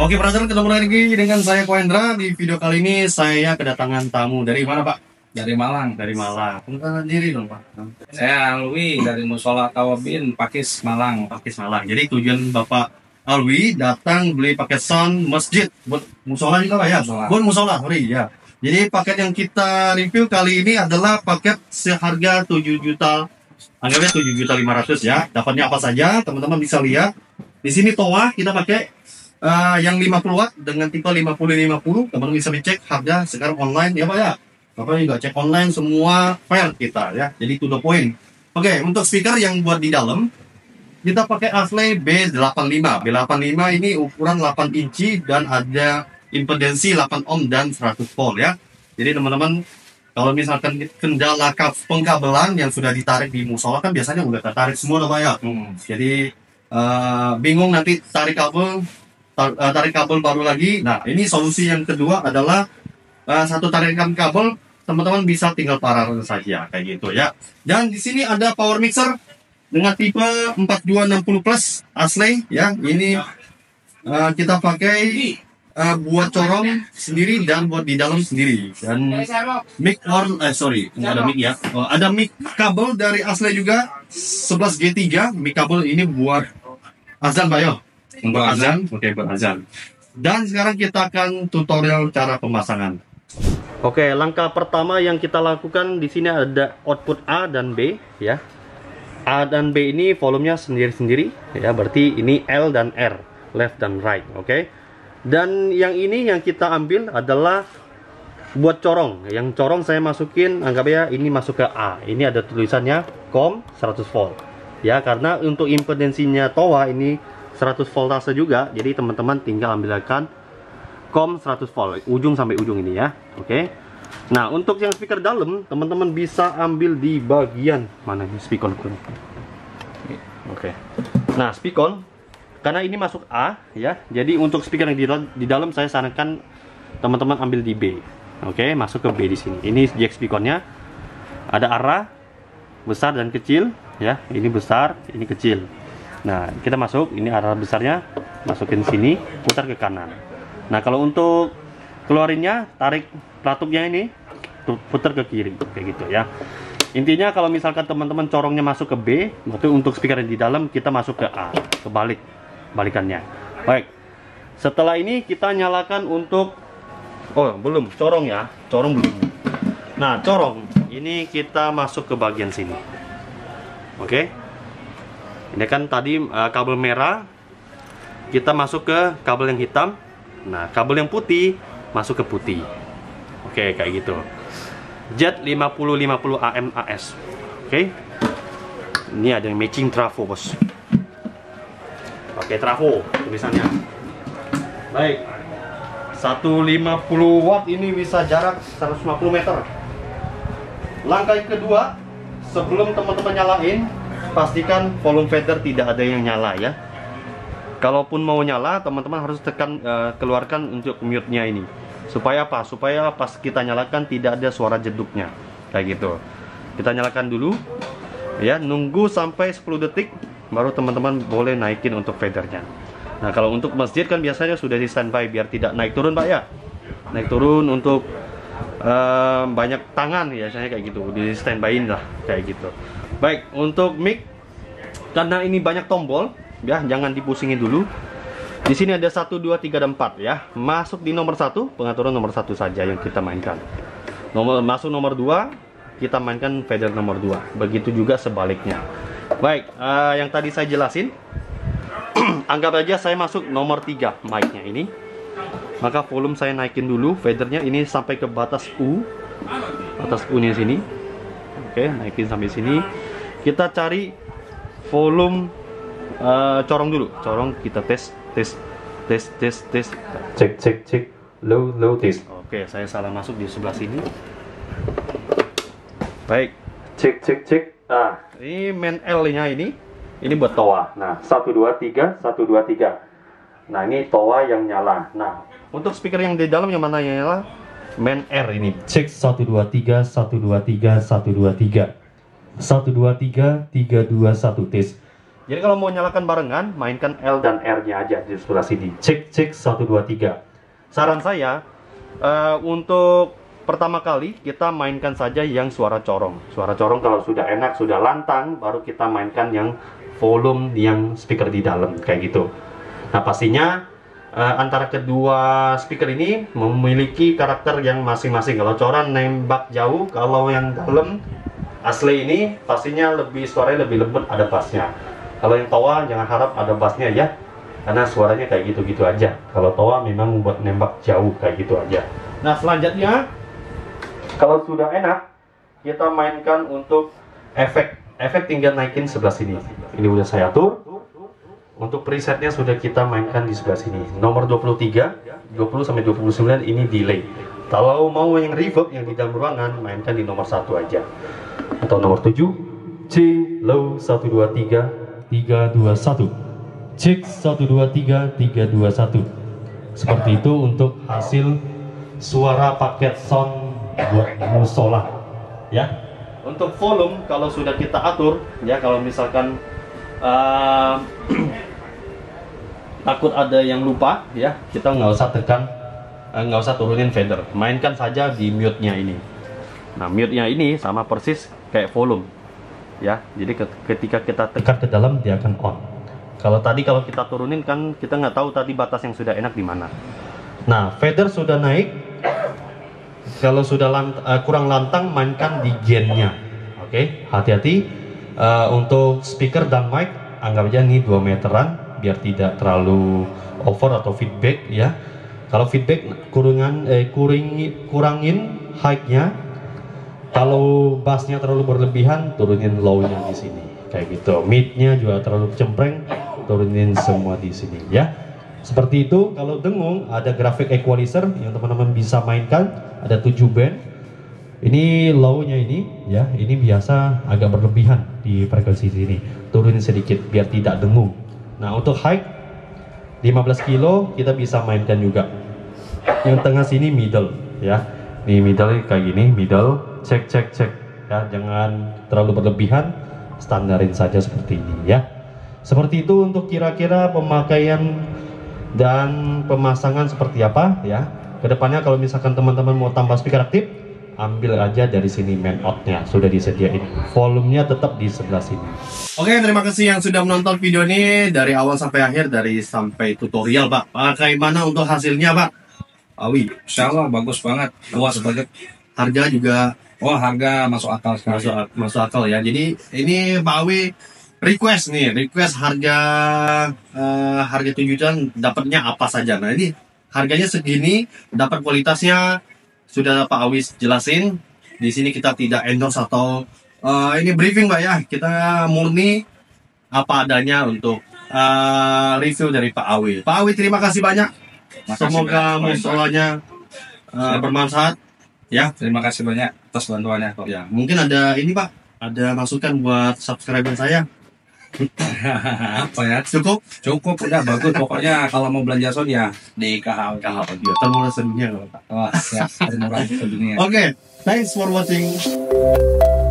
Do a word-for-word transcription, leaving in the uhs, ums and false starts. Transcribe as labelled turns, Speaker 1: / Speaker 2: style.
Speaker 1: Oke, brother, ketemu lagi dengan saya Koendra. Di video kali ini saya kedatangan tamu dari mana, Pak?
Speaker 2: Dari Malang.
Speaker 1: Dari Malang. Perkenalkan diri dong, Pak.
Speaker 2: Saya Alwi dari Musola Tawabin, Pakis, Malang.
Speaker 1: Pakis Malang. Jadi tujuan Bapak Alwi datang beli paket sound masjid buat musola juga, Pak ya?
Speaker 2: Musola.
Speaker 1: Buat musola, sorry ya. Jadi paket yang kita review kali ini adalah paket seharga tujuh juta, anggapnya tujuh juta lima ratus ya. Dapatnya apa saja, teman-teman bisa lihat. Di sini toa kita pakai Uh, yang lima puluh watt dengan tipe lima puluh lima puluh, teman-teman bisa dicek harga sekarang online ya Pak ya. Bapak juga cek online semua fair kita ya. Jadi to the point. Oke, okay, untuk speaker yang buat di dalam kita pakai Asley B delapan puluh lima. B delapan puluh lima ini ukuran delapan inci dan ada impedensi delapan ohm dan seratus volt ya. Jadi teman-teman kalau misalkan kendala pengkabelan yang sudah ditarik di musola kan biasanya udah tertarik semua Pak ya. Hmm. Jadi uh, bingung nanti tarik kabel tarik kabel baru lagi. Nah, ini solusi yang kedua adalah uh, satu tarikan kabel, teman-teman bisa tinggal paralel saja kayak gitu ya. Dan di sini ada power mixer dengan tipe empat dua enam nol plus Asley ya. Ini uh, kita pakai uh, buat corong sendiri dan buat di dalam sendiri. Dan mic horn eh sorry, nggak ada mic ya. Oh, ada mic kabel dari Asley juga sebelas G tiga. Mic kabel ini buat azan Pak yo. Untuk azan, oke okay, buat azan. Dan sekarang kita akan tutorial cara pemasangan. Oke, okay, langkah pertama yang kita lakukan di sini ada output A dan B ya. A dan B ini volumenya sendiri-sendiri ya, berarti ini L dan R, left dan right, oke. Okay? Dan yang ini yang kita ambil adalah buat corong. Yang corong saya masukin, anggap ya ini masuk ke A. Ini ada tulisannya COM seratus volt. Ya, karena untuk impedensinya toa ini seratus voltase juga, jadi teman-teman tinggal ambilkan COM seratus volt ujung sampai ujung ini ya. Oke okay. Nah, untuk yang speaker dalam teman-teman bisa ambil di bagian mana ini speaker. Oke okay. Nah, speaker karena ini masuk A ya, jadi untuk speaker yang di, di dalam saya sarankan teman-teman ambil di B. Oke okay. Masuk ke B di sini. Ini jack speakernya, ada arah besar dan kecil ya, ini besar ini kecil. Nah, kita masuk, ini arah besarnya, masukin sini, putar ke kanan. Nah, kalau untuk keluarinnya, tarik pelatuknya ini, putar ke kiri, kayak gitu ya. Intinya kalau misalkan teman-teman corongnya masuk ke B, berarti untuk speaker yang di dalam kita masuk ke A, kebalik, balikannya. Baik, setelah ini kita nyalakan untuk, oh belum, corong ya, corong belum. Nah, corong, ini kita masuk ke bagian sini. Oke. Okay? Ini kan tadi uh, kabel merah, kita masuk ke kabel yang hitam. Nah, kabel yang putih masuk ke putih. Oke, kayak gitu. Jet lima puluh lima puluh A M A S. Oke. Ini ada yang matching trafo, bos. Oke, trafo tulisannya. Baik. seratus lima puluh watt ini bisa jarak seratus lima puluh meter. Langkah yang kedua, sebelum teman-teman nyalain, pastikan volume fader tidak ada yang nyala ya. Kalaupun mau nyala, teman-teman harus tekan uh, keluarkan untuk mute-nya ini. Supaya apa? Supaya pas kita nyalakan tidak ada suara jeduknya. Kayak gitu. Kita nyalakan dulu ya, nunggu sampai sepuluh detik baru teman-teman boleh naikin untuk fadernya. Nah, kalau untuk masjid kan biasanya sudah di standby biar tidak naik turun Pak ya. Naik turun untuk uh, banyak tangan biasanya kayak gitu. Di standbyin lah kayak gitu. Baik, untuk mic karena ini banyak tombol ya, jangan dipusingin dulu. Di sini ada satu, dua, tiga, dan empat ya. Masuk di nomor satu, pengaturan nomor satu saja yang kita mainkan. Nomor masuk nomor dua, kita mainkan fader nomor dua. Begitu juga sebaliknya. Baik, uh, yang tadi saya jelasin. Anggap aja saya masuk nomor tiga mic-nya ini. Maka volume saya naikin dulu fadernya ini sampai ke batas U. Batas U-nya sini. Oke, naikin sampai sini. Kita cari volume uh, corong dulu. Corong kita tes, tes, tes, tes, tes. Cek, cek, cek. Low, low tes. Oke, saya salah masuk di sebelah sini. Baik. Cek, cek, cek. Ah, ini main L-nya ini. Ini buat toa. Nah, satu, dua, tiga, satu, dua, tiga. Nah, ini toa yang nyala. Nah, untuk speaker yang di dalam yang mana yang nyala? Main R ini. Cek satu, dua, tiga, satu, dua, tiga, satu, dua, tiga. satu, dua, tiga, tiga, dua, satu tes. Jadi kalau mau nyalakan barengan, mainkan L dan R-nya aja di sebelah sini. Cek cek satu dua tiga. Saran saya uh, untuk pertama kali kita mainkan saja yang suara corong. Suara corong kalau sudah enak, sudah lantang, baru kita mainkan yang volume yang speaker di dalam kayak gitu. Nah pastinya uh, antara kedua speaker ini memiliki karakter yang masing-masing. Kalau corong nembak jauh, kalau yang dalam asli ini pastinya lebih suaranya lebih lembut, ada bassnya. Kalau yang Towa jangan harap ada bassnya ya, karena suaranya kayak gitu-gitu aja. Kalau Towa memang buat nembak jauh kayak gitu aja. Nah selanjutnya, kalau sudah enak, kita mainkan untuk efek. Efek tinggal naikin sebelah sini. Ini udah saya atur. Untuk presetnya sudah kita mainkan di sebelah sini. Nomor dua puluh tiga, dua puluh sampai dua puluh sembilan ini delay. Kalau mau yang reverb yang di dalam ruangan, mainkan di nomor satu aja. Atau nomor tujuh, C low satu dua tiga tiga dua satu. Cek satu dua tiga tiga dua satu. Seperti itu untuk hasil suara paket sound buat musola ya. Untuk volume kalau sudah kita atur ya, kalau misalkan uh, takut ada yang lupa ya, kita nggak usah tekan, nggak uh, usah turunin fader, mainkan saja di mute-nya ini. Nah mute-nya ini sama persis kayak volume ya, jadi ketika kita tekan ke dalam dia akan on. Kalau tadi kalau kita turunin kan kita nggak tahu tadi batas yang sudah enak di mana. Nah fader sudah naik. Kalau sudah lant uh, kurang lantang, mainkan di gain-nya. Oke, okay? Hati-hati uh, untuk speaker dan mic, anggap aja nih dua meteran biar tidak terlalu over atau feedback ya. Kalau feedback kurangan eh, kuring, kurangin high-nya. Kalau bassnya terlalu berlebihan, turunin low-nya di sini. Kayak gitu. Mid-nya juga terlalu cempreng, turunin semua di sini ya. Seperti itu. Kalau dengung ada graphic equalizer yang teman-teman bisa mainkan, ada tujuh band. Ini low-nya ini ya, ini biasa agak berlebihan di frekuensi sini. Turunin sedikit biar tidak dengung. Nah, untuk high lima belas kilo kita bisa mainkan juga. Yang tengah sini middle ya. Ini middle kayak gini, middle. Cek cek cek ya, jangan terlalu berlebihan, standarin saja seperti ini ya. Seperti itu untuk kira-kira pemakaian dan pemasangan seperti apa ya. Kedepannya kalau misalkan teman-teman mau tambah speaker aktif, ambil aja dari sini main outnya sudah disediain. Volumenya tetap di sebelah sini. Oke, terima kasih yang sudah menonton video ini dari awal sampai akhir, dari sampai tutorial Pak. Bagaimana untuk hasilnya Pak Awi?
Speaker 2: Insya Allah bagus banget, luas banget.
Speaker 1: Harga juga,
Speaker 2: wah harga masuk akal sekali.
Speaker 1: Masuk, masuk akal ya. Jadi ini Pak Awi request nih, request harga uh, harga tujuh juta dapatnya apa saja. Nah ini harganya segini, dapat kualitasnya sudah Pak Awi jelasin. Di sini kita tidak endorse atau uh, ini briefing Pak ya. Kita murni apa adanya untuk uh, review dari Pak Awi. Pak Awi terima kasih banyak. Makasih Semoga musolanya uh, bermanfaat. Ya,
Speaker 2: terima kasih banyak atas bantuannya kok.
Speaker 1: Ya, mungkin ada ini Pak, ada masukan buat subscriber saya.
Speaker 2: Apa ya?
Speaker 1: Cukup?
Speaker 2: Cukup, udah bagus. Pokoknya kalau mau belanja sound ya di K H W.
Speaker 1: K H W, termurah sedunia Pak.
Speaker 2: Wah, siap, termurah sedunia.
Speaker 1: Oke, okay, thanks for watching.